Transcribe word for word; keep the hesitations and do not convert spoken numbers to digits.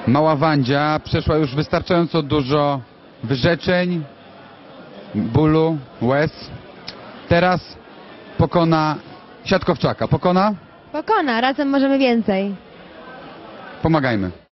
Mała Wandzia przeszła już wystarczająco dużo wyrzeczeń, bólu, łez. Teraz pokona Siatkowczaka. Pokona? Pokona, razem możemy więcej. Pomagajmy.